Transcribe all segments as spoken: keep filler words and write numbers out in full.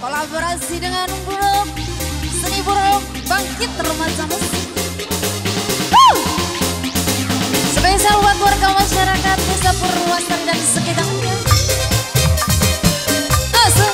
Kolaborasi dengan Buruk, Seni Buruk Bangkit Remaja Musik. Spesial buat warga masyarakat Desa Purwasari dan sekitarnya. Asal.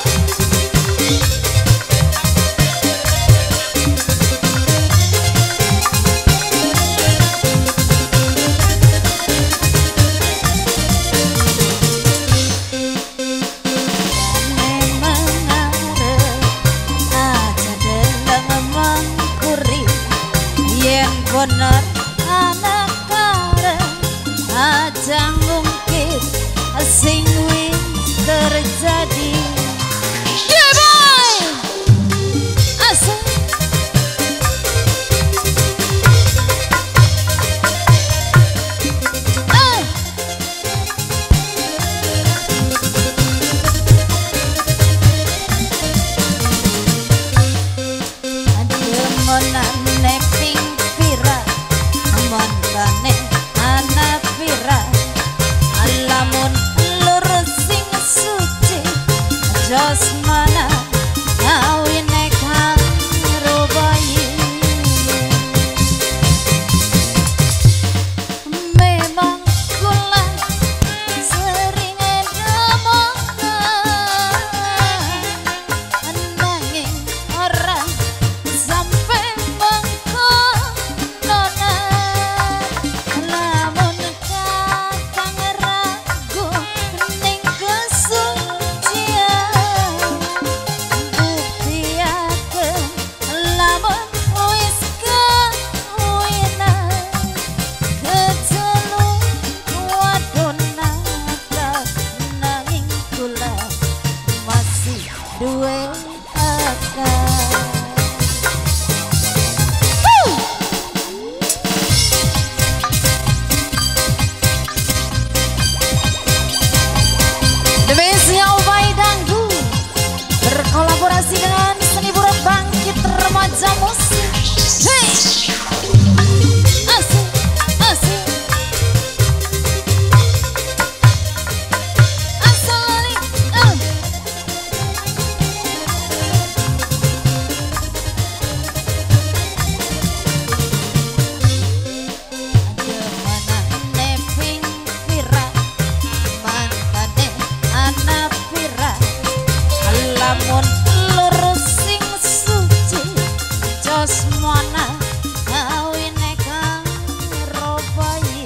Bener anak kareng aja ngungkit sing wis terjadi. Yeah boy, asal ah. Dia menane ping mantane anak pira alamun lurus sing suci jasmana awine karo bayi. Memang kula sering ngedemongan nanging ora sampai duwe akal. Spesial by Dangdu berkolaborasi dengan Seni Buruk Bangkit Remaja Musik. Hey, asik, asik. Lamun lurus sing suci jasmana awine karo bayi.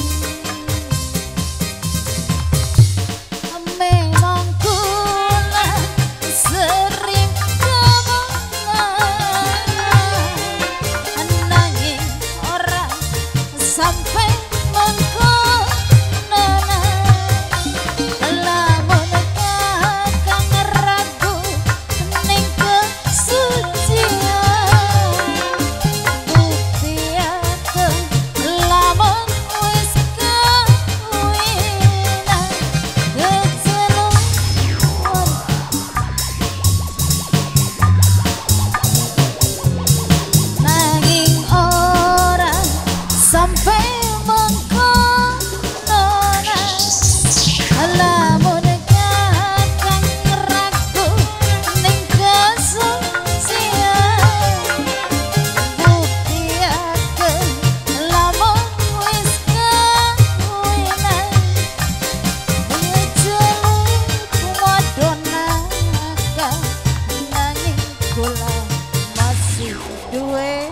Memang kula sering kemongan nanging ora sampai duwe